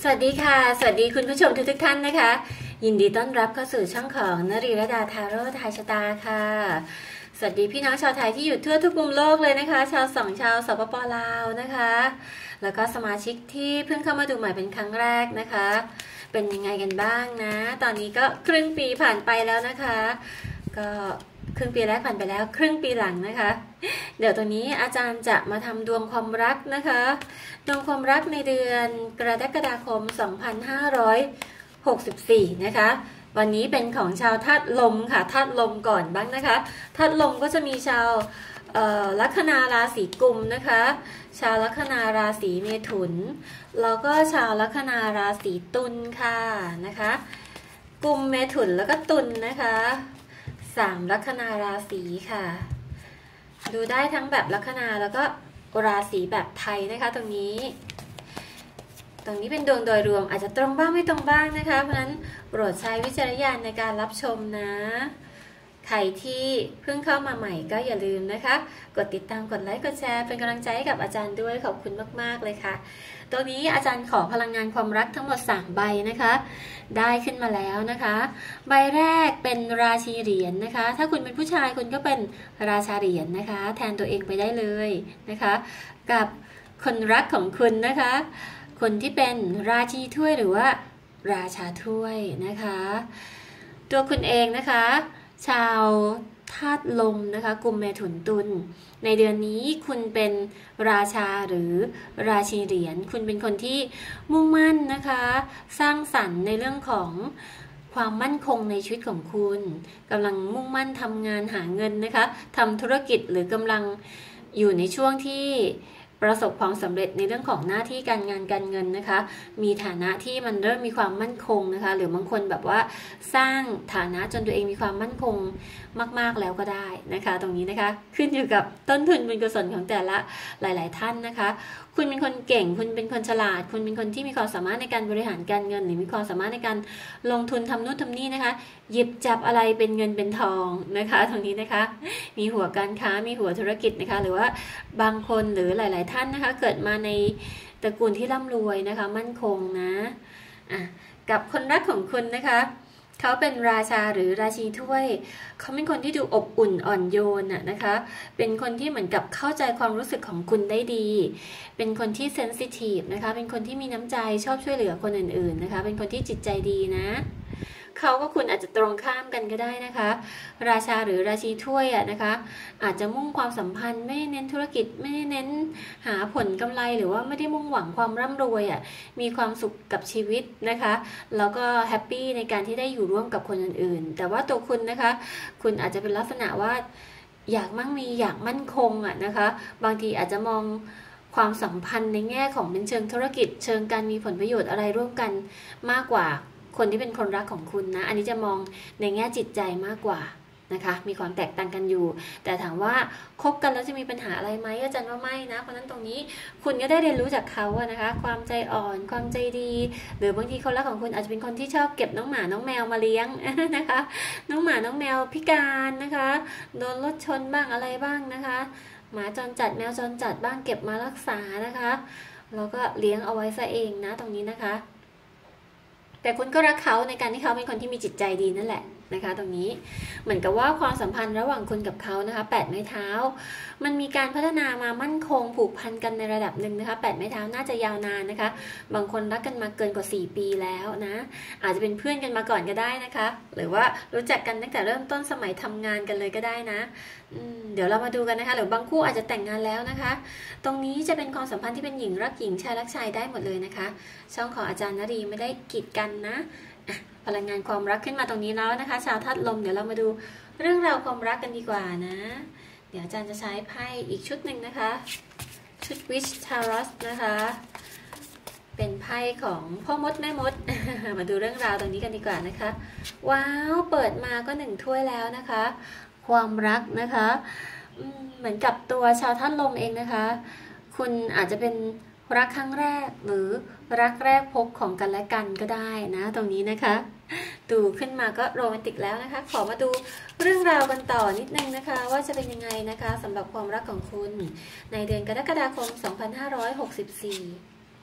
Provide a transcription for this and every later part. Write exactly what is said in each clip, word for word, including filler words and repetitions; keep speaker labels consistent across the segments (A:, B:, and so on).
A: วัสดีค่ะสวัสดีคุณผู้ชมทุกทุกท่านนะคะยินดีต้อนรับเข้าสู่ช่องของนรีรดาทาโร่ทายชะตาค่ะสวัสดีพี่น้องชาวไทยที่อยู่ทั่วทุกมุมโลกเลยนะคะชาวสองชาวสปป.ลาวนะคะแล้วก็สมาชิกที่เพิ่งเข้ามาดูใหม่เป็นครั้งแรกนะคะเป็นยังไงกันบ้างนะตอนนี้ก็ครึ่งปีผ่านไปแล้วนะคะก็ครึ่งปีแรกผ่านไปแล้วครึ่งปีหลังนะคะเดี๋ยวตรงนี้อาจารย์จะมาทำดวงความรักนะคะดวงความรักในเดือนกรกฎาคมสองพันห้าร้อยหกสิบสี่นะคะวันนี้เป็นของชาวธาตุลมค่ะธาตุลมก่อนบ้างนะคะธาตุลมก็จะมีชาวลัคนาราศีกุมนะคะชาวลัคนาราศีเมถุนแล้วก็ชาวลัคนาราศีตุลค่ะนะคะกุมเมถุนแล้วก็ตุลนะคะสามลัคนาราศีค่ะดูได้ทั้งแบบลัคนาแล้วก็ราศีแบบไทยนะคะตรงนี้ตรงนี้เป็นดวงโดยรวมอาจจะตรงบ้างไม่ตรงบ้างนะคะเพราะฉะนั้นโปรดใช้วิจารณญาณในการรับชมนะใครที่เพิ่งเข้ามาใหม่ก็อย่าลืมนะคะกดติดตามกดไลค์กดแชร์เป็นกำลังใจให้กับอาจารย์ด้วยขอบคุณมากๆเลยค่ะตรงนี้อาจารย์ขอพลังงานความรักทั้งหมดสามใบนะคะได้ขึ้นมาแล้วนะคะใบแรกเป็นราชีเหรียญนะคะถ้าคุณเป็นผู้ชายคุณก็เป็นราชาเหรียญนะคะแทนตัวเองไปได้เลยนะคะกับคนรักของคุณนะคะคนที่เป็นราชีถ้วยหรือว่าราชาถ้วยนะคะตัวคุณเองนะคะชาวธาตุลมนะคะกุมเมถุนตุลในเดือนนี้คุณเป็นราชาหรือราชีเหรียญคุณเป็นคนที่มุ่งมั่นนะคะสร้างสรรค์ในเรื่องของความมั่นคงในชีวิตของคุณกำลังมุ่งมั่นทำงานหาเงินนะคะทำธุรกิจหรือกำลังอยู่ในช่วงที่ประสบความสำเร็จในเรื่องของหน้าที่การงานการเงินนะคะมีฐานะที่มันเริ่มมีความมั่นคงนะคะหรือบางคนแบบว่าสร้างฐานะจนตัวเองมีความมั่นคงมากๆแล้วก็ได้นะคะตรงนี้นะคะขึ้นอยู่กับต้นทุนบุญกุศลของแต่ละหลายๆท่านนะคะคุณเป็นคนเก่งคุณเป็นคนฉลาดคุณเป็นคนที่มีความสามารถในการบริหารการเงินหรือมีความสามารถในการลงทุนทำนู่นทำนี่นะคะหยิบจับอะไรเป็นเงินเป็นทองนะคะตรงนี้นะคะมีหัวการค้ามีหัวธุรกิจนะคะหรือว่าบางคนหรือหลายๆท่านนะคะเกิดมาในตระกูลที่ร่ำรวยนะคะมั่นคงนะอ่ะกับคนรักของคุณนะคะเขาเป็นราชาหรือราชีถ้วยเขาเป็นคนที่ดูอบอุ่นอ่อนโยนน่ะนะคะเป็นคนที่เหมือนกับเข้าใจความรู้สึกของคุณได้ดีเป็นคนที่เซนซิทีฟนะคะเป็นคนที่มีน้ำใจชอบช่วยเหลือคนอื่นๆนะคะเป็นคนที่จิตใจดีนะเขาก็คุณอาจจะตรงข้ามกันก็ได้นะคะราชาหรือราชีถ้วยอ่ะนะคะอาจจะมุ่งความสัมพันธ์ไม่ได้เน้นธุรกิจไม่ได้เน้นหาผลกำไรหรือว่าไม่ได้มุ่งหวังความร่ำรวยอ่ะมีความสุขกับชีวิตนะคะแล้วก็แฮปปี้ในการที่ได้อยู่ร่วมกับคนอื่นๆแต่ว่าตัวคุณนะคะคุณอาจจะเป็นลักษณะว่าอยากมั่งมีอยากมั่นคงอ่ะนะคะบางทีอาจจะมองความสัมพันธ์ในแง่ของเป็นเชิงธุรกิจเชิงการมีผลประโยชน์อะไรร่วมกันมากกว่าคนที่เป็นคนรักของคุณนะอันนี้จะมองในแง่จิตใจมากกว่านะคะมีความแตกต่างกันอยู่แต่ถามว่าคบกันแล้วจะมีปัญหาอะไรไหมอาจารย์ว่าไม่นะเพราะนั้นตรงนี้คุณก็ได้เรียนรู้จากเขาอะนะคะความใจอ่อนความใจดีหรือบางทีคนรักของคุณอาจจะเป็นคนที่ชอบเก็บน้องหมาน้องแมวมาเลี้ยงนะคะน้องหมาน้องแมวพิการนะคะโดนรถชนบ้างอะไรบ้างนะคะหมาจรจัดแมวจรจัดบ้างเก็บมารักษานะคะแล้วก็เลี้ยงเอาไว้ซะเองนะตรงนี้นะคะแต่คุณก็รักเขาในการที่เขาเป็นคนที่มีจิตใจดีนั่นแหละนะคะตรงนี้เหมือนกับว่าความสัมพันธ์ระหว่างคุณกับเขานะคะแปดไม้เท้ามันมีการพัฒนามามั่นคงผูกพันกันในระดับหนึ่งนะคะแปดไม้เท้าน่าจะยาวนานนะคะบางคนรักกันมาเกินกว่าสี่ปีแล้วนะอาจจะเป็นเพื่อนกันมาก่อนก็ได้นะคะหรือว่ารู้จักกันตั้งแต่เริ่มต้นสมัยทำงานกันเลยก็ได้นะเดี๋ยวเรามาดูกันนะคะหรือบางคู่อาจจะแต่งงานแล้วนะคะตรงนี้จะเป็นความสัมพันธ์ที่เป็นหญิงรักหญิงชายรักชายได้หมดเลยนะคะช่องของอาจารย์นรีไม่ได้กีดกันนะพลังงานความรักขึ้นมาตรงนี้แล้วนะคะชาวธาตุลมเดี๋ยวเรามาดูเรื่องราวความรักกันดีกว่านะเดี๋ยวอาจารย์จะใช้ไพ่อีกชุดหนึ่งนะคะชุดวิชทารัสนะคะเป็นไพ่ของพ่อมดแม่มด มาดูเรื่องราวตรงนี้กันดีกว่านะคะว้าวเปิดมาก็หนึ่งถ้วยแล้วนะคะความรักนะคะเหมือนกับตัวชาวธาตุลมเองนะคะคุณอาจจะเป็นรักครั้งแรกหรือรักแรกพบของกันและกันก็ได้นะตรงนี้นะคะดูขึ้นมาก็โรแมนติกแล้วนะคะขอมาดูเรื่องราวกันต่อนิดนึงนะคะว่าจะเป็นยังไงนะคะสำหรับความรักของคุณในเดือนกรกฎาคมสองพันห้าร้อยหกสิบสี่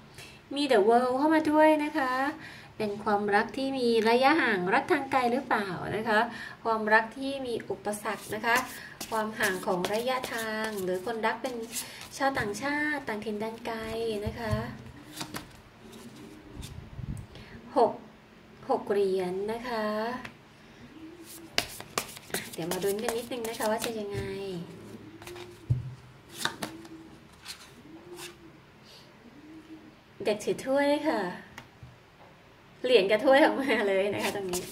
A: มี The World เข้ามาด้วยนะคะเป็นความรักที่มีระยะห่างรักทางไกลหรือเปล่านะคะความรักที่มีอุปสรรคนะคะความห่างของระยะทางหรือคนรักเป็นชาวต่างชาติต่างถิ่นแดนไกลนะคะหกหกเหรียญ นะคะเดี๋ยวมาดูกันนิดนึงนะคะว่าจะยังไงเด็กถือถ้วยค่ะเหรียญกับถ้วยออกมาเลยนะคะตรงนี้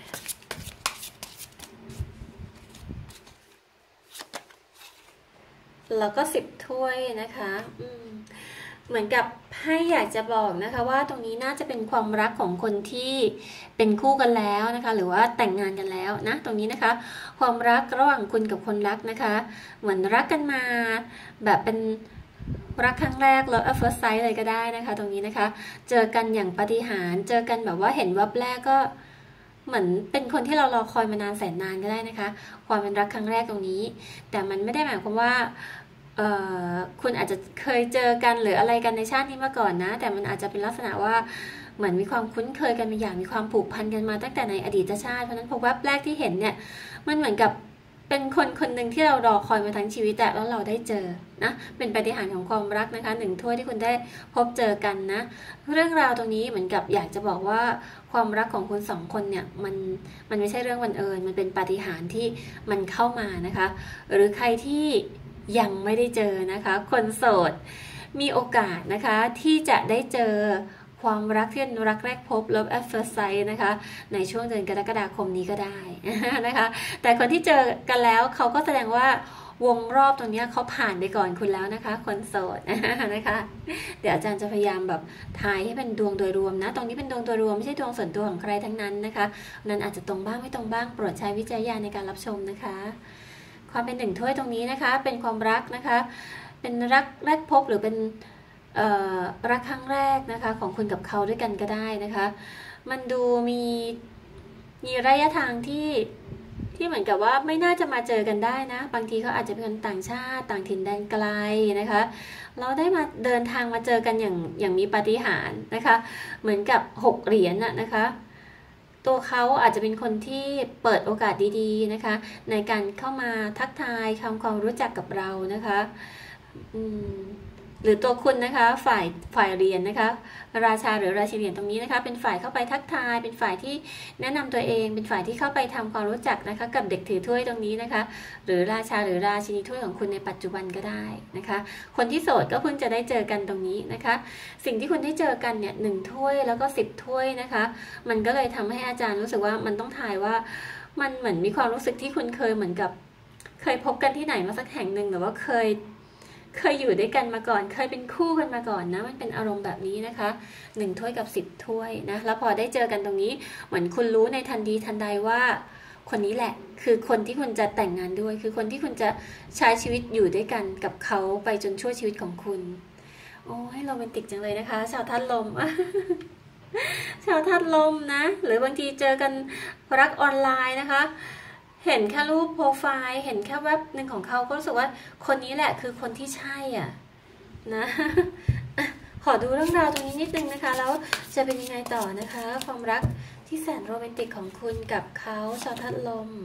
A: แล้วก็สิบถ้วยนะคะอืมเหมือนกับให้อยากจะบอกนะคะว่าตรงนี้น่าจะเป็นความรักของคนที่เป็นคู่กันแล้วนะคะหรือว่าแต่งงานกันแล้วนะตรงนี้นะคะความรักระหว่างคุณกับคนรักนะคะเหมือนรักกันมาแบบเป็นรักครั้งแรกแล้ว first sight เลยก็ได้นะคะตรงนี้นะคะเจอกันอย่างปาฏิหาริย์เจอกันแบบว่าเห็นวับแรกก็เหมือนเป็นคนที่เรารอคอยมานานแสนนานก็ได้นะคะความเป็นรักครั้งแรกตรงนี้แต่มันไม่ได้หมายความว่าคุณอาจจะเคยเจอกันหรืออะไรกันในชาตินี้มาก่อนนะแต่มันอาจจะเป็นลักษณะว่าเหมือนมีความคุ้นเคยกันมาอย่างมีความผูกพันกันมาตั้งแต่ในอดีตชาติเพราะนั้นพอแวบแรกที่เห็นเนี่ยมันเหมือนกับเป็นคนคนหนึ่งที่เรารอคอยมาทั้งชีวิตแต่แล้วเราได้เจอนะเป็นปาฏิหาริย์ของความรักนะคะหนึ่งถ้วยที่คุณได้พบเจอกันนะเรื่องราวตรงนี้เหมือนกับอยากจะบอกว่าความรักของคุณสองคนเนี่ยมันมันไม่ใช่เรื่องบังเอิญมันเป็นปาฏิหาริย์ที่มันเข้ามานะคะหรือใครที่ยังไม่ได้เจอนะคะคนโสดมีโอกาสนะคะที่จะได้เจอความรักที่เป็นรักแรกพบ Love at First Sight นะคะในช่วงเดือนกรกฎาคมนี้ก็ได้นะคะแต่คนที่เจอกันแล้วเขาก็แสดงว่าวงรอบตรงนี้เขาผ่านไปก่อนคุณแล้วนะคะคนโสดนะคะเดี๋ยวอาจารย์จะพยายามแบบทายให้เป็นดวงโดยรวมนะตรงนี้เป็นดวงโดยรวมไม่ใช่ดวงส่วนตัวของใครทั้งนั้นนะคะนั้นอาจจะตรงบ้างไม่ตรงบ้างโปรดใช้วิจารณญาณในการรับชมนะคะความเป็นหนึ่งถ้วยตรงนี้นะคะเป็นความรักนะคะเป็นรักแรกพบหรือเป็นรักครั้งแรกนะคะของคุณกับเขาด้วยกันก็ได้นะคะมันดูมีมีระยะทางที่ที่เหมือนกับว่าไม่น่าจะมาเจอกันได้นะบางทีเขาอาจจะเป็นต่างชาติต่างถิ่นแดนไกลนะคะเราได้มาเดินทางมาเจอกันอย่างอย่างมีปาฏิหาริย์นะคะเหมือนกับหกเหรียญน่ะนะคะตัวเขาอาจจะเป็นคนที่เปิดโอกาสดีๆนะคะในการเข้ามาทักทายทำความรู้จักกับเรานะคะอืมหรือตัวคุณนะคะฝ่ายฝ่ายเรียนนะคะราชาหรือราชินีตรงนี้นะคะเป็นฝ่ายเข้าไปทักทายเป็นฝ่ายที่แนะนำตัวเองเป็นฝ่ายที่เข้าไปทำความรู้จักนะคะกับเด็กถือถ้วยตรงนี้นะคะหรือราชาหรือราชินีถ้วยของคุณในปัจจุบันก็ได้นะคะคนที่โสดก็เพิ่งจะได้เจอกันตรงนี้นะคะสิ่งที่คุณได้เจอกันเนี่ยหนึ่งถ้วยแล้วก็สิบถ้วยนะคะมันก็เลยทำให้อาจารย์รู้สึกว่ามันต้องทายว่ามันเหมือนมีความรู้สึกที่คุณเคยเหมือนกับเคยพบกันที่ไหนมาสักแห่งหนึ่งหรือว่าเคยเคยอยู่ด้วยกันมาก่อนเคยเป็นคู่กันมาก่อนนะมันเป็นอารมณ์แบบนี้นะคะหนึ่งถ้วยกับสิบถ้วยนะแล้วพอได้เจอกันตรงนี้เหมือนคุณรู้ในทันทีทันใดว่าคนนี้แหละคือคนที่คุณจะแต่งงานด้วยคือคนที่คุณจะใช้ชีวิตอยู่ด้วยกันกับเขาไปจนชั่วชีวิตของคุณโอ้ยโรแมนติกจังเลยนะคะชาวธาตุลม ชาวธาตุลมนะหรือบางทีเจอกันรักออนไลน์นะคะเห็นแค่รูปโปรไฟล์เห็นแค่แวบหนึ่งของเขาก็รู้สึกว่าคนนี้แหละคือคนที่ใช่อ่ะนะขอดูเรื่องราวตรงนี้นิดนึงนะคะแล้วจะเป็นยังไงต่อนะคะความรักที่แสนโรแมนติกของคุณกับเขาชาวธาตุลม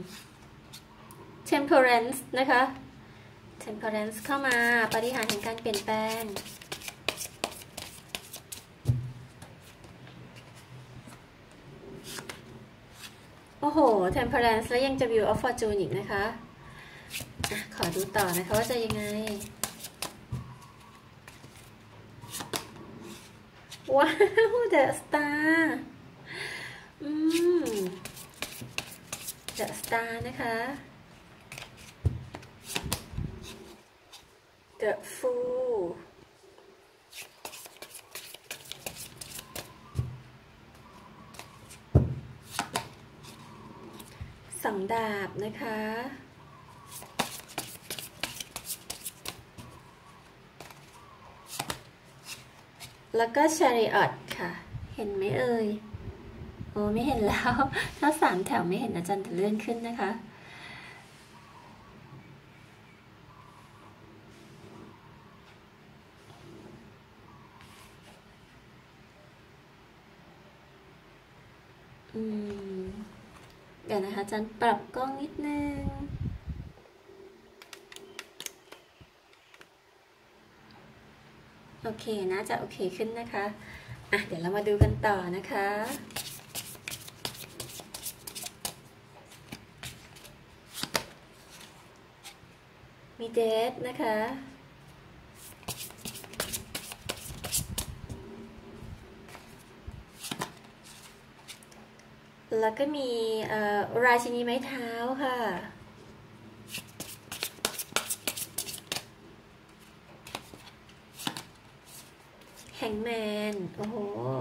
A: Temperance นะคะ Temperance เข้ามาปฏิหารย์แห่งการเปลี่ยนแปลงโอ้โห Temperance แล้วยังจะ Wheel of Fortune อีกนะคะอะขอดูต่อนะคะว่าจะยังไงว้าว The Star อืม The Star นะคะ The Foolสองดาบนะคะแล้วก็ Chariot ค่ะเห็นไหมเอ่ยโอ้ไม่เห็นแล้วถ้าสามแถวไม่เห็นอาจารย์จะเลื่อนขึ้นนะคะอืมเดี๋ยวนะคะจันปรับกล้องนิดนึงโอเคน่าจะโอเคขึ้นนะคะอ่ะเดี๋ยวเรามาดูกันต่อนะคะมีเดทนะคะแล้วก็มีราชินีไม้เท้าค่ะแฮงแมนโอ้โห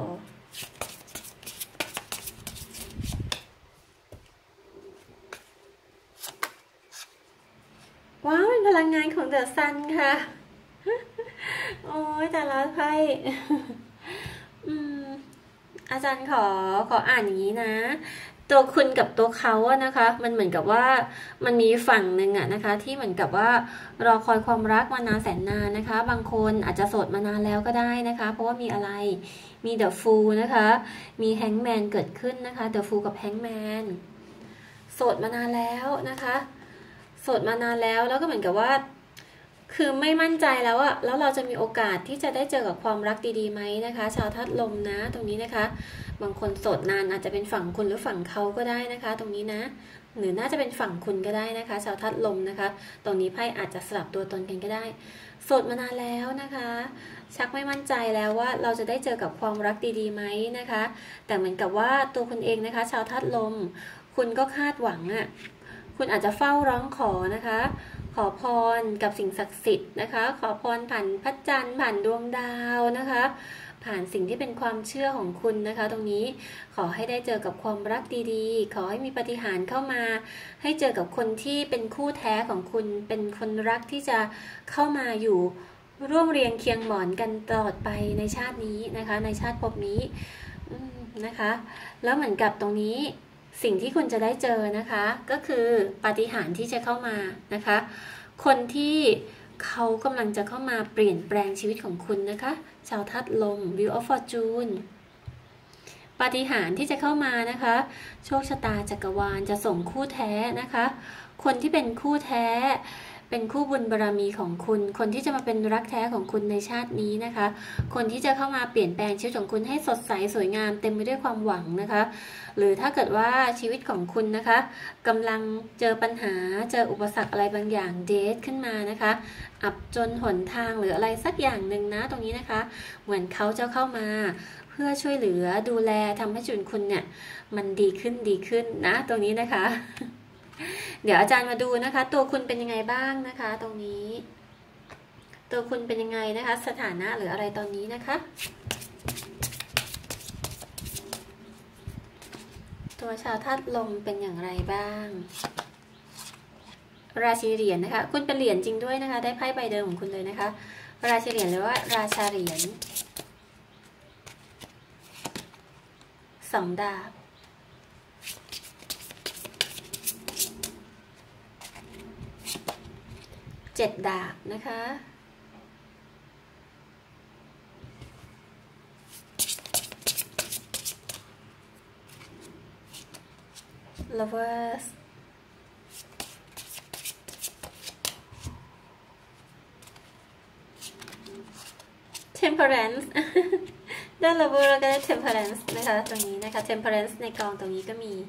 A: ว้าวเป็นพลังงานของเดอะซันค่ะโอ้ยแต่ละไพ่อืมอาจารย์ขอขออ่านอย่างนี้นะตัวคุณกับตัวเขาอะนะคะมันเหมือนกับว่ามันมีฝั่งหนึ่งอะนะคะที่เหมือนกับว่ารอคอยความรักมานานแสนนานนะคะบางคนอาจจะโสดมานานแล้วก็ได้นะคะเพราะว่ามีอะไรมีเดอะฟูลนะคะมีแฮงแมนเกิดขึ้นนะคะเดอะฟูลกับแฮงแมนโสดมานานแล้วนะคะโสดมานานแล้วแล้วก็เหมือนกับว่าคือไม่มั่นใจแล้วอะแล้วเราจะมีโอกาสที่จะได้เจอกับความรักดีๆไหมนะคะชาวธาตุลมนะตรงนี้นะคะบางคนโสดนานอาจจะเป็นฝั่งคุณหรือฝั่งเขาก็ได้นะคะตรงนี้นะหรือน่าจะเป็นฝั่งคุณก็ได้นะคะชาวธาตุลมนะคะตรงนี้ไพ่อาจจะสลับตัวตนกันก็ได้โสดมานานแล้วนะคะชักไม่มั่นใจแล้วว่าเราจะได้เจอกับความรักดีๆไหมนะคะแต่เหมือนกับว่าตัวคุณเองนะคะชาวธาตุลมคุณก็คาดหวังอะคุณอาจจะเฝ้าร้องขอนะคะขอพรกับสิ่งศักดิ์สิทธิ์นะคะขอพรผ่านพระจันทร์ผ่านดวงดาวนะคะผ่านสิ่งที่เป็นความเชื่อของคุณนะคะตรงนี้ขอให้ได้เจอกับความรักดีๆขอให้มีปาฏิหาริย์เข้ามาให้เจอกับคนที่เป็นคู่แท้ของคุณเป็นคนรักที่จะเข้ามาอยู่ร่วมเรียงเคียงหมอนกันตลอดไปในชาตินี้นะคะในชาติภพนี้นะคะแล้วเหมือนกับตรงนี้สิ่งที่คุณจะได้เจอนะคะก็คือปาฏิหาริย์ที่จะเข้ามานะคะคนที่เขากำลังจะเข้ามาเปลี่ยนแปลงชีวิตของคุณนะคะชาวธาตุลม Wheel of Fortune ปาฏิหาริย์ที่จะเข้ามานะคะโชคชะตาจักรวาลจะส่งคู่แท้นะคะคนที่เป็นคู่แท้เป็นคู่บุญบารมีของคุณคนที่จะมาเป็นรักแท้ของคุณในชาตินี้นะคะคนที่จะเข้ามาเปลี่ยนแปลงชีวิตของคุณให้สดใสสวยงามเต็มไปด้วยความหวังนะคะหรือถ้าเกิดว่าชีวิตของคุณนะคะกำลังเจอปัญหาเจออุปสรรคอะไรบางอย่างเดทขึ้นมานะคะอับจนหนทางหรืออะไรสักอย่างหนึ่งนะตรงนี้นะคะเหมือนเขาจะเข้ามาเพื่อช่วยเหลือดูแลทำให้ชีวิตคุณเนี่ยมันดีขึ้นดีขึ้นนะตรงนี้นะคะเดี๋ยวอาจารย์มาดูนะคะตัวคุณเป็นยังไงบ้างนะคะตรงนี้ตัวคุณเป็นยังไงนะคะสถานะหรืออะไรตอนนี้นะคะตัวชาวธาตุลมเป็นอย่างไรบ้างราชินีเหรียญ นะคะคุณเป็นเหรียญจริงด้วยนะคะได้ไพ่ใบเดิมของคุณเลยนะคะราชินีเหรียญหรือว่าราชาเหรียญสองดาบเจ็ดดาบนะคะ lovers temperance ด้าน lover แล้วก็ได้ temperance นะคะตรงนี้นะคะ temperance ในกองตรงนี้ก็มี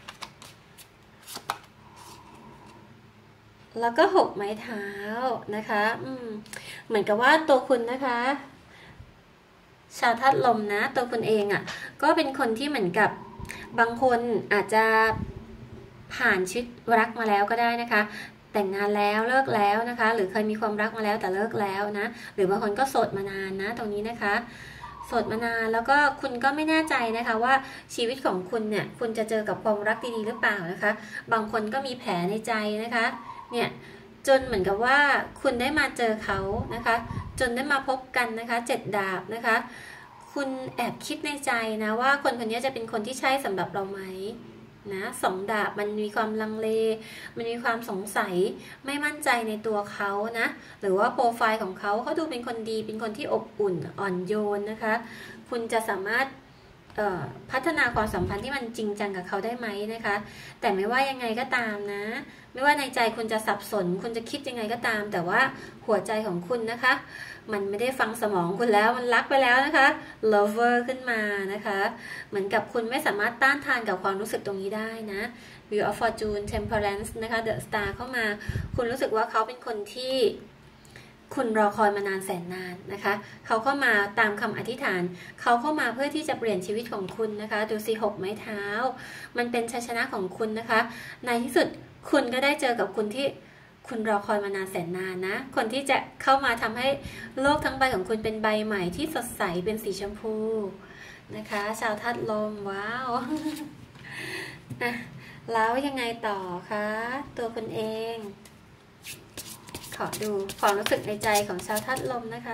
A: แล้วก็หกไม้เท้านะคะอืมเหมือนกับว่าตัวคุณนะคะชาวธาตุลมนะตัวคุณเองอ่ะก็เป็นคนที่เหมือนกับบางคนอาจจะผ่านชีวิตรักมาแล้วก็ได้นะคะแต่งงานแล้วเลิกแล้วนะคะหรือเคยมีความรักมาแล้วแต่เลิกแล้วนะหรือบางคนก็โสดมานานนะตรงนี้นะคะโสดมานานแล้วก็คุณก็ไม่แน่ใจนะคะว่าชีวิตของคุณเนี่ยคุณจะเจอกับความรักดีๆหรือเปล่านะคะบางคนก็มีแผลในใจนะคะเนี่ยจนเหมือนกับว่าคุณได้มาเจอเขานะคะจนได้มาพบกันนะคะเจ็ดดาบนะคะคุณแอบคิดในใจนะว่าคนคนนี้จะเป็นคนที่ใช่สำหรับเราไหมนะสองดาบมันมีความลังเลมันมีความสงสัยไม่มั่นใจในตัวเขานะหรือว่าโปรไฟล์ของเขาเขาดูเป็นคนดีเป็นคนที่อบอุ่นอ่อนโยนนะคะคุณจะสามารถพัฒนาความสัมพันธ์ที่มันจริงจังกับเขาได้ไหมนะคะแต่ไม่ว่ายังไงก็ตามนะไม่ว่าในใจคุณจะสับสนคุณจะคิดยังไงก็ตามแต่ว่าหัวใจของคุณนะคะมันไม่ได้ฟังสมองคุณแล้วมันรักไปแล้วนะคะ lover ขึ้นมานะคะเหมือนกับคุณไม่สามารถต้านทานกับความรู้สึกตรงนี้ได้นะ Wheel of Fortune Temperance นะคะ The Star เข้ามาคุณรู้สึกว่าเขาเป็นคนที่คุณรอคอยมานานแสนนานนะคะเขาเข้ามาตามคำอธิษฐานเขาเข้ามาเพื่อที่จะเปลี่ยนชีวิตของคุณนะคะดูสิหกไม้เท้ามันเป็นชัยชนะของคุณนะคะในที่สุดคุณก็ได้เจอกับคุณที่คุณรอคอยมานานแสนนานนะคนที่จะเข้ามาทำให้โลกทั้งใบของคุณเป็นใบใหม่ที่สดใสเป็นสีชมพูนะคะชาวธาตุลมว้าวนะแล้วยังไงต่อคะตัวคุณเองขอดูความรู้สึกในใจของชาวธาตุลมนะคะ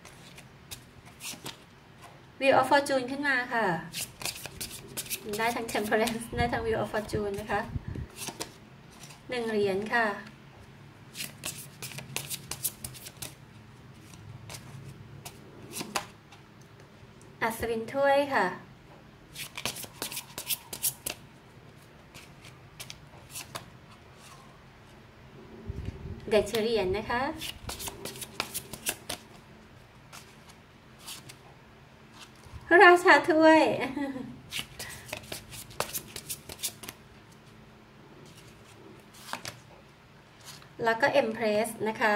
A: Wheel of Fortune ขึ้นมาค่ะได้ทั้ง Temperance ได้ทั้ง Wheel of Fortune นะคะหนึ่งเหรียญค่ะอัศวินถ้วยค่ะเด็กเฉลียนนะคะราชาถ้วยแล้วก็ Empress นะคะ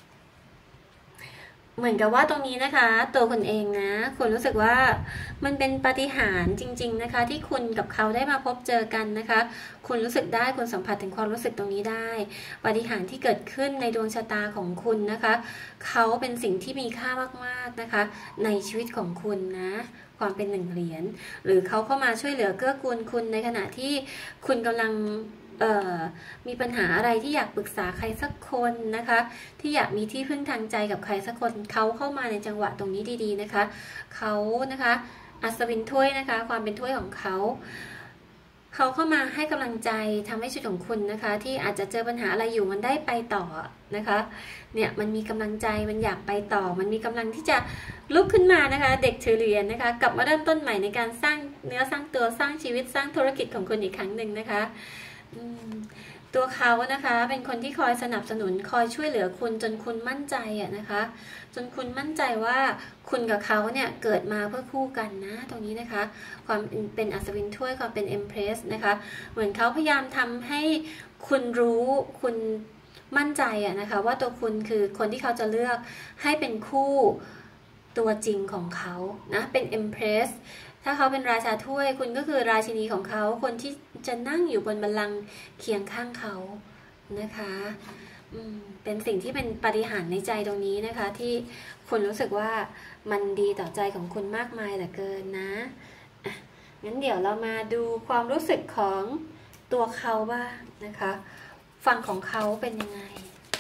A: เหมือนกับว่าตรงนี้นะคะตัวคุณเองนะคุณรู้สึกว่ามันเป็นปาฏิหาริย์จริงๆนะคะที่คุณกับเขาได้มาพบเจอกันนะคะคุณรู้สึกได้คุณสัมผัสถึงความรู้สึกตรงนี้ได้ปาฏิหาริย์ที่เกิดขึ้นในดวงชะตาของคุณนะคะเขาเป็นสิ่งที่มีค่ามากๆนะคะในชีวิตของคุณนะความเป็นหนึ่งเหรียญหรือเขาเข้ามาช่วยเหลือเกื้อกูลคุณในขณะที่คุณกำลังมีปัญหาอะไรที่อยากปรึกษาใครสักคนนะคะที่อยากมีที่พึ่งทางใจกับใครสักคนเขาเข้ามาในจังหวะตรงนี้ดีๆนะคะเขานะคะอัศวินถ้วยนะคะความเป็นถ้วยของเขาเขาเข้ามาให้กำลังใจทำให้ชีวิตของคุณนะคะที่อาจจะเจอปัญหาอะไรอยู่มันได้ไปต่อนะคะเนี่ยมันมีกำลังใจมันอยากไปต่อมันมีกำลังที่จะลุกขึ้นมานะคะเด็กถือเหรียญนะคะกลับมาเริ่มต้นใหม่ในการสร้างเนื้อสร้างตัวสร้างชีวิตสร้างธุรกิจของคุณอีกครั้งหนึ่งนะคะตัวเขานะคะเป็นคนที่คอยสนับสนุนคอยช่วยเหลือคุณจนคุณมั่นใจอะนะคะจนคุณมั่นใจว่าคุณกับเขาเนี่ยเกิดมาเพื่อคู่กันนะตรงนี้นะคะความเป็นอัศวินถ้วยความเป็น Empress นะคะเหมือนเขาพยายามทำให้คุณรู้คุณมั่นใจอะนะคะว่าตัวคุณคือคนที่เขาจะเลือกให้เป็นคู่ตัวจริงของเขานะเป็น Empressถ้าเขาเป็นราชาถ้วยคุณก็คือราชินีของเขาคนที่จะนั่งอยู่บนบัลลังก์เคียงข้างเขานะคะเป็นสิ่งที่เป็นปาฏิหาริย์ในใจตรงนี้นะคะที่คุณรู้สึกว่ามันดีต่อใจของคุณมากมายเหลือเกินนะอ่ะงั้นเดี๋ยวเรามาดูความรู้สึกของตัวเขาบ้างนะคะฝั่งของเขาเป็นยังไง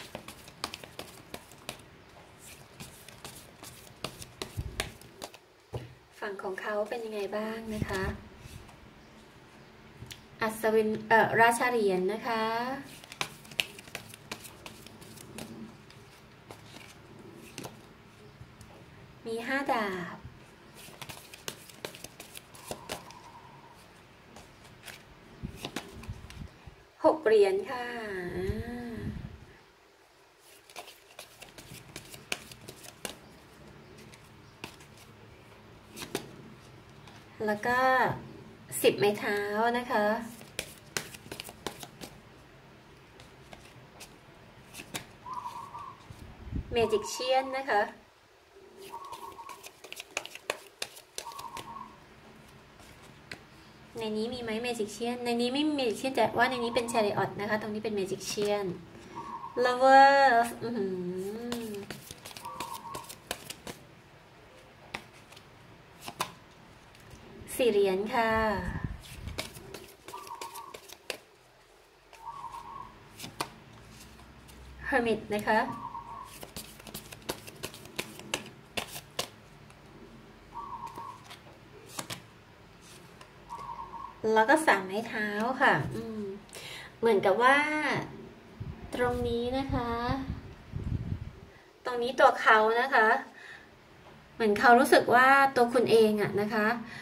A: ฝั่งของเขาเป็นยังไงบ้างนะคะอัศวินเอ่อราชาเหรียญนะคะมีห้าดาบหกเหรียญค่ะแล้วก็สิบไม้เท้านะคะเมจิกเชียนนะคะในนี้มีไหมเมจิกเชียนในนี้ไม่มีเมจิกเชียนแต่ว่าในนี้เป็นชาริออตนะคะตรงนี้เป็นเมจิกเชียน lovers อือสี่เหรียญค่ะเฮอร์มิตนะคะแล้วก็สามไม้เท้าค่ะอืมเหมือนกับว่าตรงนี้นะคะตรงนี้ตัวเขานะคะเหมือนเขารู้สึกว่าตัวคุณเองอะนะคะ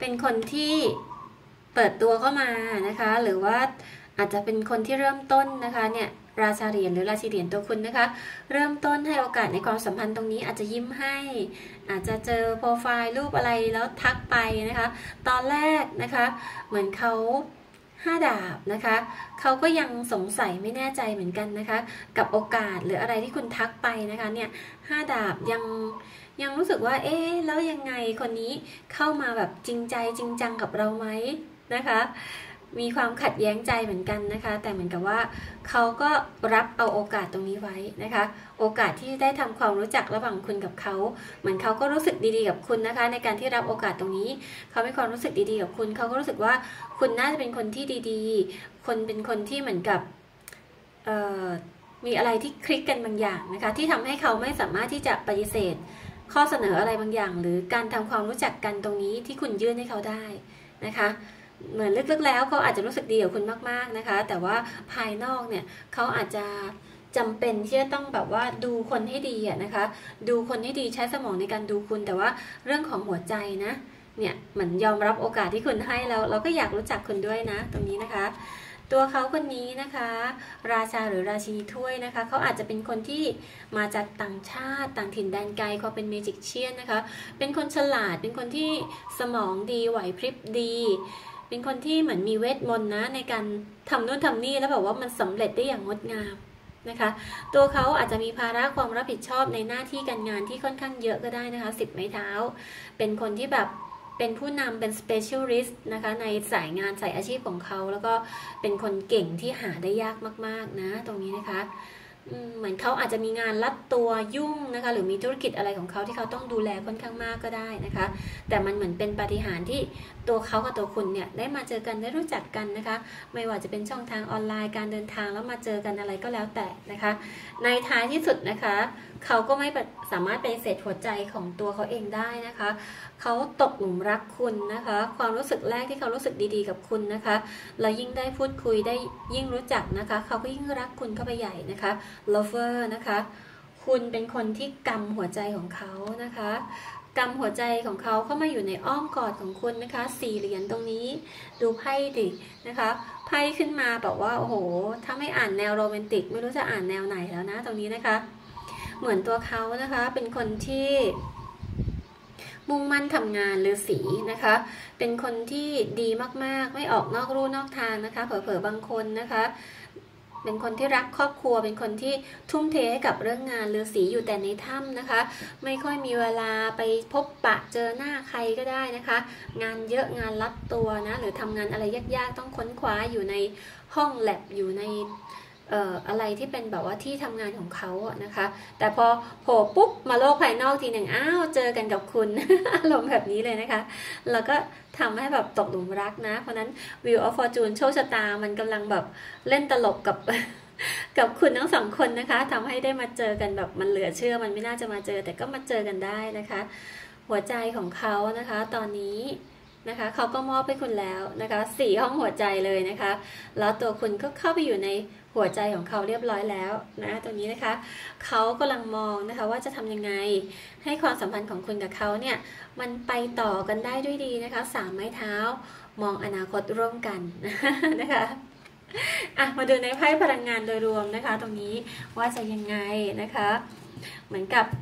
A: เป็นคนที่เปิดตัวเข้ามานะคะหรือว่าอาจจะเป็นคนที่เริ่มต้นนะคะเนี่ยราชาเหรียญหรือราชินีเหรียญตัวคุณนะคะเริ่มต้นให้โอกาสในความสัมพันธ์ตรงนี้อาจจะยิ้มให้อาจจะเจอโปรไฟล์รูปอะไรแล้วทักไปนะคะตอนแรกนะคะเหมือนเขาห้าดาบนะคะเขาก็ยังสงสัยไม่แน่ใจเหมือนกันนะคะกับโอกาสหรืออะไรที่คุณทักไปนะคะเนี่ยห้าดาบยังยังรู้สึกว่าเอ๊ะแล้วยังไงคนนี้เข้ามาแบบจริงใจจริงจังกับเราไหมนะคะมีความขัดแย้งใจเหมือนกันนะคะแต่เหมือนกับว่าเขาก็รับเอาโอกาสตรงนี้ไว้นะคะโอกาสที่ได้ทำความรู้จักระหว่างคุณกับเขาเหมือนเขาก็รู้สึกดีๆกับคุณนะคะในการที่รับโอกาสตรงนี้เขามีความรู้สึกดีๆกับคุณเขาก็รู้สึกว่าคุณน่าจะเป็นคนที่ดีๆคนเป็นคนที่เหมือนกับเอ่อมีอะไรที่คลิกกันบางอย่างนะคะที่ทำให้เขาไม่สามารถที่จะปฏิเสธข้อเสนออะไรบางอย่างหรือการทำความรู้จักกันตรงนี้ที่คุณยื่นให้เขาได้นะคะเหมือนลึกๆแล้วเขาอาจจะรู้สึกดีกับคุณมากๆนะคะแต่ว่าภายนอกเนี่ยเขาอาจจะจำเป็นที่จะต้องแบบว่าดูคนให้ดีอะนะคะดูคนให้ดีใช้สมองในการดูคุณแต่ว่าเรื่องของหัวใจนะเนี่ยเหมือนยอมรับโอกาสที่คุณให้แล้วเราก็อยากรู้จักคุณด้วยนะตรงนี้นะคะตัวเขาคนนี้นะคะราชาหรือราชินีถ้วยนะคะเขาอาจจะเป็นคนที่มาจากต่างชาติต่างถิ่นแดนไกลเขาเป็นเมจิกเชียนนะคะเป็นคนฉลาดเป็นคนที่สมองดีไหวพริบดีเป็นคนที่เหมือนมีเวทมนต์นะในการทำนู่นทำนี่แล้วแบบว่ามันสำเร็จได้อย่างงดงามนะคะตัวเขาอาจจะมีภาระความรับผิดชอบในหน้าที่การงานที่ค่อนข้างเยอะก็ได้นะคะสิบไม้เท้าเป็นคนที่แบบเป็นผู้นำเป็น specialist นะคะในสายงานสายอาชีพของเขาแล้วก็เป็นคนเก่งที่หาได้ยากมากๆนะตรงนี้นะคะเหมือนเขาอาจจะมีงานลัดตัวยุ่งนะคะหรือมีธุรกิจอะไรของเขาที่เขาต้องดูแลค่อนข้างมากก็ได้นะคะแต่มันเหมือนเป็นปาฏิหาริย์ที่ตัวเขากับตัวคุณเนี่ยได้มาเจอกันได้รู้จักกันนะคะไม่ว่าจะเป็นช่องทางออนไลน์การเดินทางแล้วมาเจอกันอะไรก็แล้วแต่นะคะในท้ายที่สุดนะคะเขาก็ไม่สามารถปฏิเสธหัวใจของตัวเขาเองได้นะคะเขาตกหลุมรักคุณนะคะความรู้สึกแรกที่เขารู้สึกดีๆกับคุณนะคะแล้วยิ่งได้พูดคุยได้ยิ่งรู้จักนะคะเขาก็ยิ่งรักคุณเข้าไปใหญ่นะคะ lover นะคะคุณเป็นคนที่กำหัวใจของเขานะคะกำหัวใจของเขาเข้ามาอยู่ในอ้อมกอดของคุณนะคะสี่เหรียญตรงนี้ดูไพ่ดินะคะไพ่ขึ้นมาแบบว่าโอ้โหถ้าไม่อ่านแนวโรแมนติกไม่รู้จะอ่านแนวไหนแล้วนะตรงนี้นะคะเหมือนตัวเขานะคะเป็นคนที่มุ่งมั่นทำงานฤาษีนะคะเป็นคนที่ดีมากๆไม่ออกนอกลู่นอกทางนะคะเผลอๆบางคนนะคะเป็นคนที่รักครอบครัวเป็นคนที่ทุ่มเทให้กับเรื่องงานฤาษีอยู่แต่ในถ้ำนะคะไม่ค่อยมีเวลาไปพบปะเจอหน้าใครก็ได้นะคะงานเยอะงานลัดตัวนะหรือทำงานอะไรยากๆต้องค้นคว้าอยู่ในห้องแลบอยู่ในเอ่ออะไรที่เป็นแบบว่าที่ทำงานของเขาอะนะคะแต่พอโผล่ปุ๊บมาโลกภายนอกทีหนึ่งอ้าวเจอกันกับคุณ อารมณ์แบบนี้เลยนะคะแล้วก็ทำให้แบบตกหลุมรักนะเพราะนั้น Wheel of Fortune โชคชะตามันกำลังแบบเล่นตลกกับ กับคุณทั้งสองคนนะคะทำให้ได้มาเจอกันแบบมันเหลือเชื่อมันไม่น่าจะมาเจอแต่ก็มาเจอกันได้นะคะหัวใจของเขานะคะตอนนี้นะคะเขาก็มอบให้คุณแล้วนะคะสี่ห้องหัวใจเลยนะคะแล้วตัวคุณก็เข้าไปอยู่ในหัวใจของเขาเรียบร้อยแล้วนะตรงนี้นะคะเขากำลังมองนะคะว่าจะทำยังไงให้ความสัมพันธ์ของคุณกับเขาเนี่ยมันไปต่อกันได้ด้วยดีนะคะสามไม้เท้ามองอนาคตร่วมกันนะคะอ่ะมาดูในไพ่พลังงานโดยรวมนะคะตรงนี้ว่าจะยังไงนะคะเหมือนกับ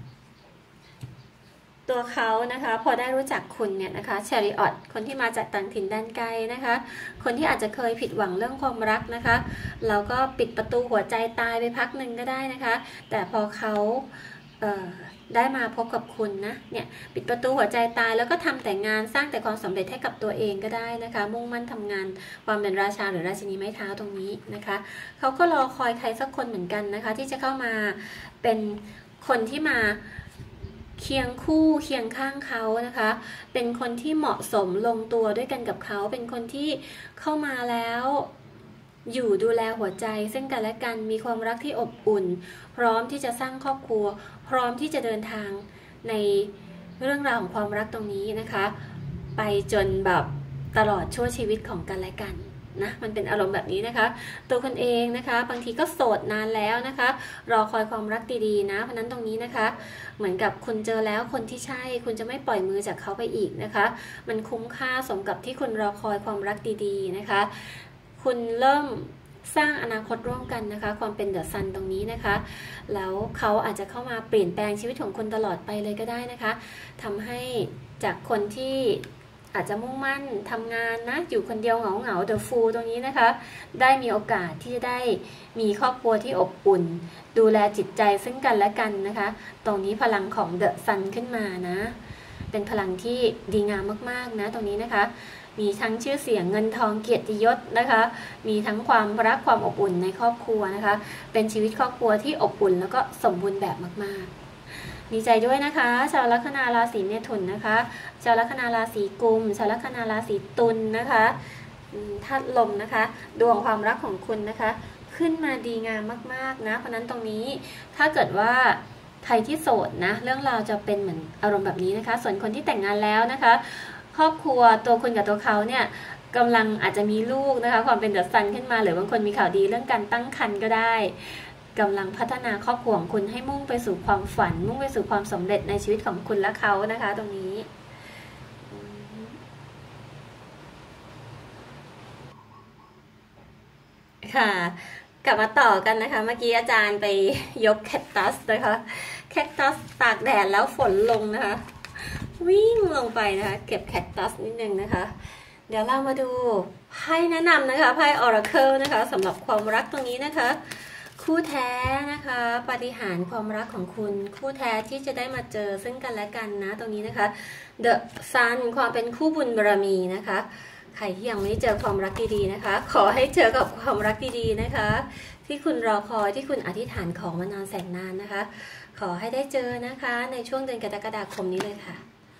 A: ตัวเขานะคะพอได้รู้จักคุณเนี่ยนะคะแชริออตคนที่มาจากต่างถิ่นแดนไกลนะคะคนที่อาจจะเคยผิดหวังเรื่องความรักนะคะแล้วก็ปิดประตูหัวใจตายไปพักหนึ่งก็ได้นะคะแต่พอเขาเอ่อได้มาพบกับคุณนะเนี่ยปิดประตูหัวใจตายแล้วก็ทำแต่งานสร้างแต่ความสำเร็จให้กับตัวเองก็ได้นะคะมุ่งมั่นทำงานความเป็นราชาหรือราชินีไม้เท้าตรงนี้นะคะเขาก็รอคอยใครสักคนเหมือนกันนะคะที่จะเข้ามาเป็นคนที่มาเคียงคู่เคียงข้างเขานะคะเป็นคนที่เหมาะสมลงตัวด้วยกันกับเขาเป็นคนที่เข้ามาแล้วอยู่ดูแลหัวใจซึ่งกันและกันมีความรักที่อบอุ่นพร้อมที่จะสร้างครอบครัวพร้อมที่จะเดินทางในเรื่องราวของความรักตรงนี้นะคะไปจนแบบตลอดชั่วชีวิตของกันและกันนะมันเป็นอารมณ์แบบนี้นะคะตัวคนเองนะคะบางทีก็โสดนานแล้วนะคะรอคอยความรักดีๆนะเพราะนั้นตรงนี้นะคะเหมือนกับคุณเจอแล้วคนที่ใช่คุณจะไม่ปล่อยมือจากเขาไปอีกนะคะมันคุ้มค่าสมกับที่คุณรอคอยความรักดีๆนะคะคุณเริ่มสร้างอนาคตร่วมกันนะคะความเป็นเดอะซันตรงนี้นะคะแล้วเขาอาจจะเข้ามาเปลี่ยนแปลงชีวิตของคุณตลอดไปเลยก็ได้นะคะทำให้จากคนที่อาจจะมุ่งมั่นทำงานนะอยู่คนเดียวเหงาเหงาเดอะฟูลตรงนี้นะคะได้มีโอกาสที่จะได้มีครอบครัวที่อบอุ่นดูแลจิตใจซึ่งกันและกันนะคะตรงนี้พลังของเดอะซันขึ้นมานะเป็นพลังที่ดีงามมากๆนะตรงนี้นะคะมีทั้งชื่อเสียงเงินทองเกียรติยศนะคะมีทั้งความรักความอบอุ่นในครอบครัวนะคะเป็นชีวิตครอบครัวที่อบอุ่นแล้วก็สมบูรณ์แบบมากๆดีใจด้วยนะคะชาวลัคนาราศีเมถุนนะคะชาวลัคนาราศีกุมชาวลัคนาราศีตุลนะคะธาตุลมนะคะดวงความรักของคุณนะคะขึ้นมาดีงามมากๆนะเพราะนั้นตรงนี้ถ้าเกิดว่าใครที่โสดนะเรื่องราวจะเป็นเหมือนอารมณ์แบบนี้นะคะส่วนคนที่แต่งงานแล้วนะคะครอบครัวตัวคุณกับตัวเขาเนี่ยกำลังอาจจะมีลูกนะคะความเป็นเดอะซันขึ้นมาหรือบางคนมีข่าวดีเรื่องการตั้งครรภ์ก็ได้กำลังพัฒนาครอบครัวของคุณให้มุ่งไปสู่ความฝันมุ่งไปสู่ความสำเร็จในชีวิตของคุณและเขานะคะตรงนี้ค่ะกลับมาต่อกันนะคะเมื่อกี้อาจารย์ไปยกแคคตัสนะคะแคคตัสตากแดดแล้วฝนลงนะคะวิ่งลงไปนะคะเก็บแคคตัสนิดนึงนะคะเดี๋ยวเรามาดูไพ่แนะนำนะคะไพ่ Oracle นะคะสำหรับความรักตรงนี้นะคะคู่แท้นะคะปาฏิหาริย์ความรักของคุณคู่แท้ที่จะได้มาเจอซึ่งกันและกันนะตรงนี้นะคะ The Sun ความเป็นคู่บุญบารมีนะคะใครที่ยังไม่ได้เจอความรักดีๆนะคะขอให้เจอกับความรักดีๆนะคะที่คุณรอคอยที่คุณอธิษฐานของมานานแสนนานนะคะขอให้ได้เจอนะคะในช่วงเดือนกรกฎาคมนี้เลยค่ะ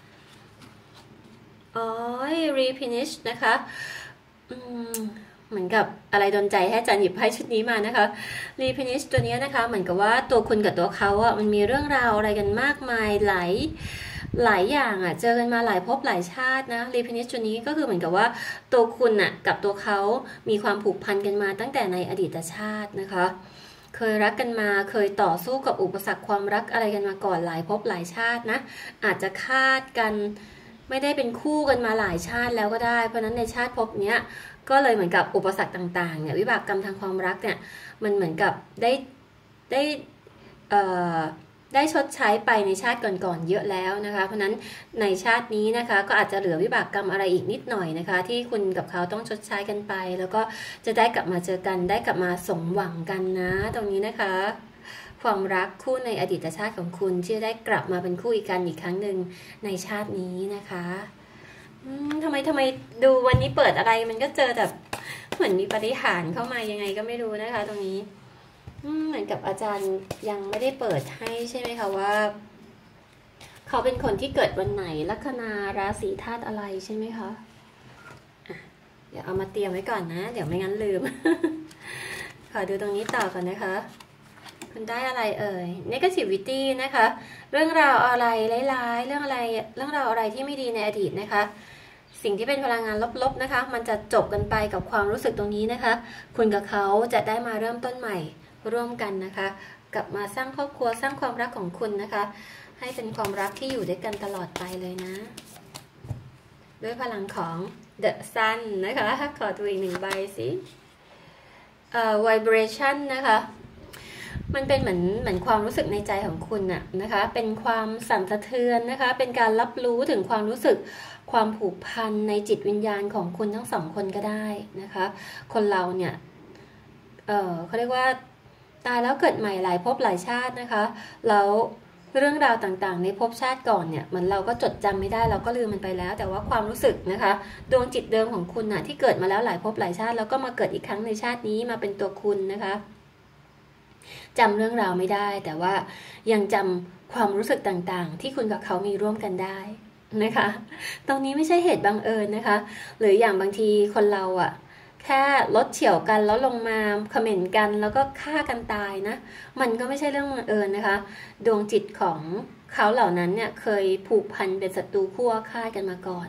A: อ๋อ Replenish นะคะอืมเหมือนกับอะไรดลใจให้อาจารย์หยิบไพ่ชุดนี้มานะคะ Replenish ตัวนี้นะคะเหมือนกับว่าตัวคุณกับตัวเขาอ่ะมันมีเรื่องราวอะไรกันมากมายหลายหลายอย่างอ่ะเจอกันมาหลายภพหลายชาตินะ Replenish ตัวนี้ก็คือเหมือนกับว่าตัวคุณอ่ะกับตัวเขามีความผูกพันกันมาตั้งแต่ในอดีตชาตินะคะเคยรักกันมาเคยต่อสู้กับอุปสรรคความรักอะไรกันมาก่อนหลายภพหลายชาตินะอาจจะคาดกันไม่ได้เป็นคู่กันมาหลายชาติแล้วก็ได้เพราะนั้นในชาติภพเนี้ยก็เลยเหมือนกับอุปสรรคต่างๆเนี่ยวิบากกรรมทางความรักเนี่ยมันเหมือนกับได้ได้เอ่อได้ชดใช้ไปในชาติก่อนๆเยอะแล้วนะคะเพราะนั้นในชาตินี้นะคะก็อาจจะเหลือวิบากกรรมอะไรอีกนิดหน่อยนะคะที่คุณกับเขาต้องชดใช้กันไปแล้วก็จะได้กลับมาเจอกันได้กลับมาสมหวังกันนะตรงนี้นะคะความรักคู่ในอดีตชาติของคุณที่จะได้กลับมาเป็นคู่อีกกันอีกครั้งหนึ่งในชาตินี้นะคะทำไมทำไมดูวันนี้เปิดอะไรมันก็เจอแบบเหมือนมีปาฏิหาริย์เข้ามายังไงก็ไม่รู้นะคะตรงนี้เหมือนกับอาจารย์ยังไม่ได้เปิดให้ใช่ไหมคะว่าเขาเป็นคนที่เกิดวันไหนลัคนาราศีธาตุอะไรใช่ไหมคะเดี๋ยวเอามาเตรียมไว้ก่อนนะเดี๋ยวไม่งั้นลืม ขอดูตรงนี้ต่อก่อนนะคะคุณได้อะไรเอ่ย negativity นะคะเรื่องราวอะไรร้ายๆเรื่องอะไรเรื่องราวอะไรที่ไม่ดีในอดีตนะคะสิ่งที่เป็นพลังงานลบๆนะคะมันจะจบกันไปกับความรู้สึกตรงนี้นะคะคุณกับเขาจะได้มาเริ่มต้นใหม่ร่วมกันนะคะกลับมาสร้างครอบครัวสร้างความรักของคุณนะคะให้เป็นความรักที่อยู่ด้วยกันตลอดไปเลยนะด้วยพลังของ The Sun นะคะขอตัวอีกหนึ่งใบสิเอ่อ vibration นะคะมันเป็นเหมือนเหมือนความรู้สึกในใจของคุณน่ะนะคะเป็นความสั่นสะเทือนนะคะเป็นการรับรู้ถึงความรู้สึกความผูกพันในจิตวิญญาณของคุณทั้งสองคนก็ได้นะคะคนเราเนี่ยเออเขาเรียกว่าตายแล้วเกิดใหม่หลายภพหลายชาตินะคะแล้วเรื่องราวต่างๆในภพชาติก่อนเนี่ยมันเราก็จดจำไม่ได้เราก็ลืมมันไปแล้วแต่ว่าความรู้สึกนะคะดวงจิตเดิมของคุณน่ะที่เกิดมาแล้วหลายภพหลายชาติแล้วก็มาเกิดอีกครั้งในชาตินี้มาเป็นตัวคุณนะคะจำเรื่องราวไม่ได้แต่ว่ายังจำความรู้สึกต่างๆที่คุณกับเขามีร่วมกันได้นะคะตรงนี้ไม่ใช่เหตุบังเอิญนะคะหรืออย่างบางทีคนเราอะแค่รถเฉี่ยวกันแล้วลงมาคอมเมนต์กันแล้วก็ฆ่ากันตายนะมันก็ไม่ใช่เรื่องบังเอิญนะคะดวงจิตของเขาเหล่านั้นเนี่ยเคยผูกพันเป็นศัตรูคู่ฆ่ากันมาก่อนเพ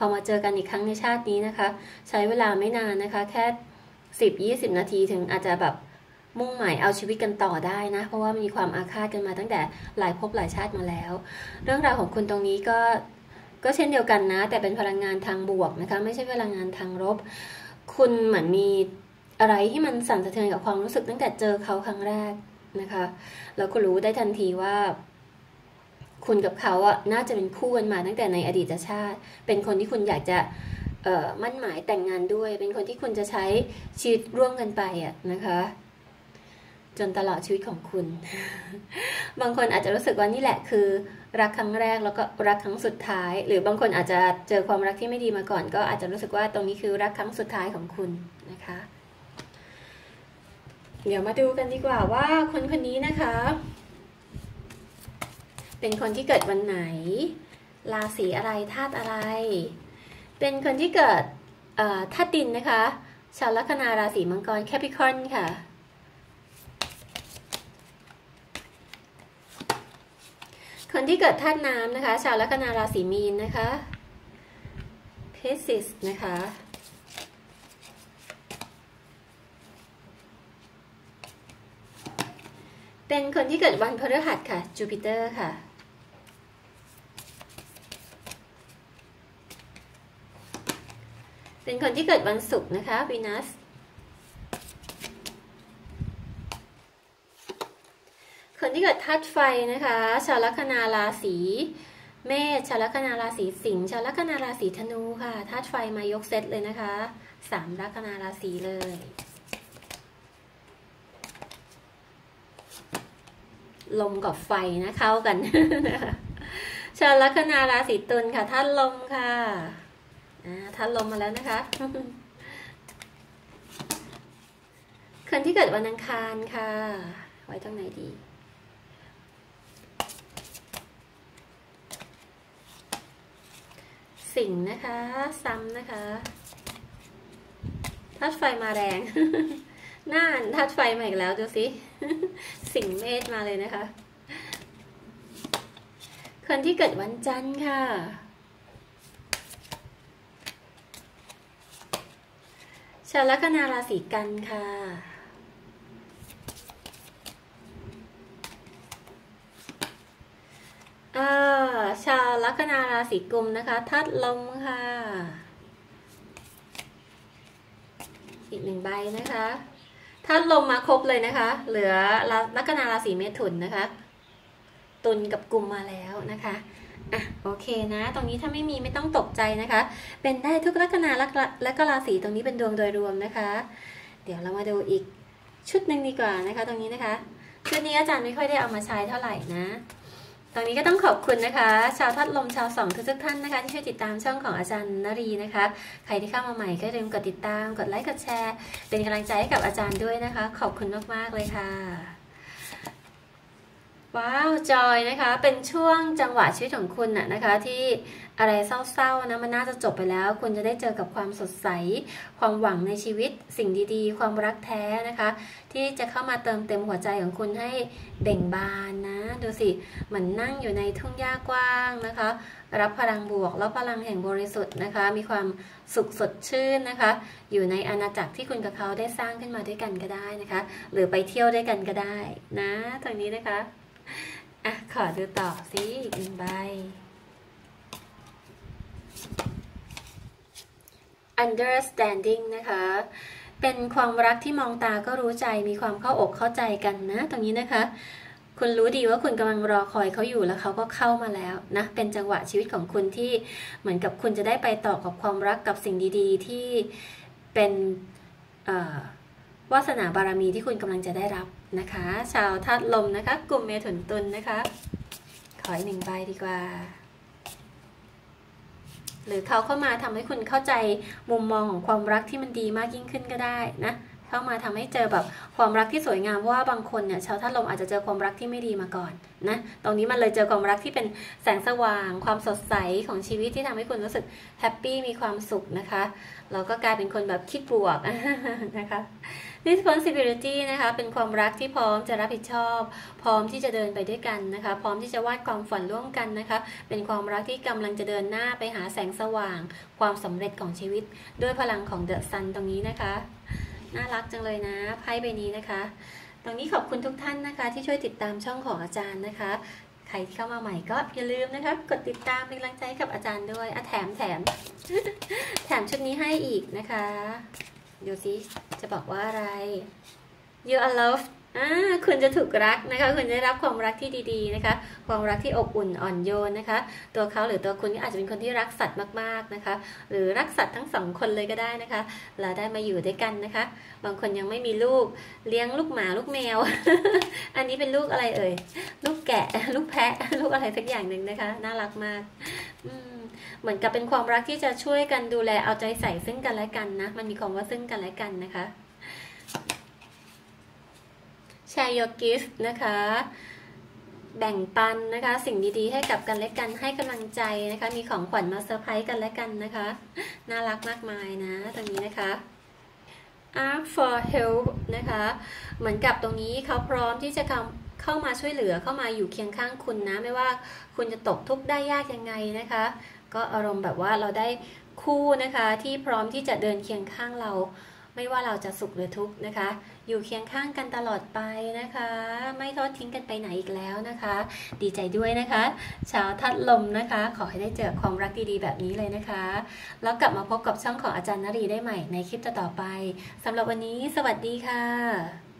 A: อมาเจอกันอีกครั้งในชาตินี้นะคะใช้เวลาไม่นานนะคะแค่สิบยี่สิบนาทีถึงอาจจะแบบมุ่งหมายเอาชีวิตกันต่อได้นะเพราะว่ามีความอาฆาตกันมาตั้งแต่หลายภพหลายชาติมาแล้วเรื่องราวของคุณตรงนี้ก็ก็เช่นเดียวกันนะแต่เป็นพลังงานทางบวกนะคะไม่ใช่พลังงานทางลบคุณเหมือนมีอะไรที่มันสั่นสะเทือนกับความรู้สึกตั้งแต่เจอเขาครั้งแรกนะคะแล้วคุณรู้ได้ทันทีว่าคุณกับเขาอ่ะน่าจะเป็นคู่กันมาตั้งแต่ในอดีตชาติเป็นคนที่คุณอยากจะเอ่อมั่นหมายแต่งงานด้วยเป็นคนที่คุณจะใช้ชีวิตร่วมกันไปอ่ะนะคะจนตลอดชีวิตของคุณ บางคนอาจจะรู้สึกว่านี่แหละคือรักครั้งแรกแล้วก็รักครั้งสุดท้ายหรือบางคนอาจจะเจอความรักที่ไม่ดีมาก่อนก็อาจจะรู้สึกว่าตรงนี้คือรักครั้งสุดท้ายของคุณนะคะเดี๋ยวมาดูกันดีกว่าว่าคนคนนี้นะคะเป็นคนที่เกิดวันไหนราศีอะไรธาตุอะไรเป็นคนที่เกิดธาตุดินนะคะชาวลัคนาราศีมังกรแคปิคอนค่ะคนที่เกิดธาตุน้ำนะคะชาวลัคนาราศีมีนนะคะเพซิสนะคะเป็นคนที่เกิดวันพฤหัสค่ะจูปิเตอร์ค่ะเป็นคนที่เกิดวันศุกร์นะคะวีนัสคนที่เกิดธาตุไฟนะคะชาวลัคนาราศีเมษชาวลัคนาราศีสิงห์ชาวลัคนาราศีธนูค่ะธาตุไฟมายกเซตเลยนะคะสามลัคนาราศีเลยลมกับไฟนะเข้ากัน ชาวลัคนาราศีตุลค่ะธาตุลมค่ะธาตุลมมาแล้วนะคะ คนที่เกิดวันอังคารค่ะไว้ตรงไหนดีสิงห์นะคะซ้ำนะคะธาตุไฟมาแรง น่านธาตุไฟมาอีกแล้วดูสิ สิงห์เมษมาเลยนะคะคนที่เกิดวันจันทร์ค่ะชาวลัคนาราศีกันค่ะชาวลัคนาราศีกุมนะคะธาตุลมค่ะอีกหนึ่งใบนะคะธาตุลมมาครบเลยนะคะเหลือลัคนาราศีเมถุนนะคะตุลกับกุมมาแล้วนะคะอ่ะโอเคนะตรงนี้ถ้าไม่มีไม่ต้องตกใจนะคะเป็นได้ทุกลัคนาและก็ราศีตรงนี้เป็นดวงโดยรวมนะคะเดี๋ยวเรามาดูอีกชุดหนึ่งดีกว่านะคะตรงนี้นะคะชุดนี้อาจารย์ไม่ค่อยได้เอามาใช้เท่าไหร่นะตรงนี้ก็ต้องขอบคุณนะคะชาวธาตุลมชาวสองทุกท่านนะคะที่ช่วยติดตามช่องของอาจารย์นรีนะคะใครที่เข้ามาใหม่ก็อย่าลืมกดติดตามกดไลค์กดแชร์เป็นกำลังใจให้กับอาจารย์ด้วยนะคะขอบคุณมากๆเลยค่ะว้าวจอยนะคะเป็นช่วงจังหวะชีวิตของคุณน่ะนะคะที่อะไรเศร้าๆนะมันน่าจะจบไปแล้วคุณจะได้เจอกับความสดใสความหวังในชีวิตสิ่งดีๆความรักแท้นะคะที่จะเข้ามาเติมเต็มหัวใจของคุณให้เบ่งบานนะดูสิเหมือนนั่งอยู่ในทุ่งหญ้ากว้างนะคะรับพลังบวกแล้วพลังแห่งบริสุทธิ์นะคะมีความสุขสดชื่นนะคะอยู่ในอาณาจักรที่คุณกับเขาได้สร้างขึ้นมาด้วยกันก็ได้นะคะหรือไปเที่ยวด้วยกันก็ได้นะตรงนี้นะคะอ่ะขอดูต่อสิอีกหนึ่งใบ understanding นะคะเป็นความรักที่มองตาก็รู้ใจมีความเข้าอกเข้าใจกันนะตรงนี้นะคะคุณรู้ดีว่าคุณกำลังรอคอยเขาอยู่แล้วเขาก็เข้ามาแล้วนะเป็นจังหวะชีวิตของคุณที่เหมือนกับคุณจะได้ไปต่อกับความรักกับสิ่งดีๆที่เป็นวาสนาบารมีที่คุณกำลังจะได้รับนะคะชาวธาตุลมนะคะกลุ่มเมถุนตุลนะคะขออีกหนึ่งใบดีกว่าหรือเขาเข้ามาทำให้คุณเข้าใจมุมมองของความรักที่มันดีมากยิ่งขึ้นก็ได้นะเข้ามาทำให้เจอแบบความรักที่สวยงามเพราะว่าบางคนเนี่ยชาวธาตุลมอาจจะเจอความรักที่ไม่ดีมาก่อนนะตรงนี้มันเลยเจอความรักที่เป็นแสงสว่างความสดใสของชีวิตที่ทำให้คุณรู้สึกแฮปปี้มีความสุขนะคะเราก็กลายเป็นคนแบบคิดบวกนะคะ responsibility นะคะเป็นความรักที่พร้อมจะรับผิดชอบพร้อมที่จะเดินไปด้วยกันนะคะพร้อมที่จะวาดความฝันร่วมกันนะคะเป็นความรักที่กำลังจะเดินหน้าไปหาแสงสว่างความสำเร็จของชีวิตด้วยพลังของ The Sun ตรงนี้นะคะน่ารักจังเลยนะไพ่ใบนี้นะคะตรงนี้ขอบคุณทุกท่านนะคะที่ช่วยติดตามช่องของอาจารย์นะคะใครที่เข้ามาใหม่ก็อย่าลืมนะคะกดติดตามเป็นกำลังใจกับอาจารย์ด้วยอ่ะแถมแถม แถมชุดนี้ให้อีกนะคะดูสิจะบอกว่าอะไร you are loved อ่าคุณจะถูกรักนะคะคุณจะได้รับความรักที่ดีๆนะคะความรักที่อบอุ่นอ่อนโยนนะคะตัวเขาหรือตัวคุณอาจจะเป็นคนที่รักสัตว์มากๆนะคะหรือรักสัตว์ทั้งสองคนเลยก็ได้นะคะเราได้มาอยู่ด้วยกันนะคะบางคนยังไม่มีลูกเลี้ยงลูกหมาลูกแมว อันนี้เป็นลูกอะไรเอ่ยลูกแกะลูกแพะลูกอะไรสักอย่างหนึ่งนะคะน่ารักมากอืมเหมือนกับเป็นความรักที่จะช่วยกันดูแลเอาใจใส่ซึ่งกันและกันนะมันมีความว่าซึ่งกันและกันนะคะแชร์ your gift นะคะแบ่งปันนะคะสิ่งดีๆให้กับกันและกันให้กำลังใจนะคะมีของขวัญมาเซอร์ไพรส์กันและกันนะคะน่ารักมากมายนะตรงนี้นะคะ ask for help นะคะเหมือนกับตรงนี้เขาพร้อมที่จะเข้ามาช่วยเหลือเข้ามาอยู่เคียงข้างคุณนะไม่ว่าคุณจะตกทุกข์ได้ยากยังไงนะคะก็อารมณ์แบบว่าเราได้คู่นะคะที่พร้อมที่จะเดินเคียงข้างเราไม่ว่าเราจะสุขหรือทุกข์นะคะอยู่เคียงข้างกันตลอดไปนะคะไม่ทอดทิ้งกันไปไหนอีกแล้วนะคะดีใจด้วยนะคะชาวธาตุลมนะคะขอให้ได้เจอความรักดีๆแบบนี้เลยนะคะแล้วกลับมาพบกับช่องของอาจารย์นรีได้ใหม่ในคลิปต่อๆไปสำหรับวันนี้สวัสดีค่ะ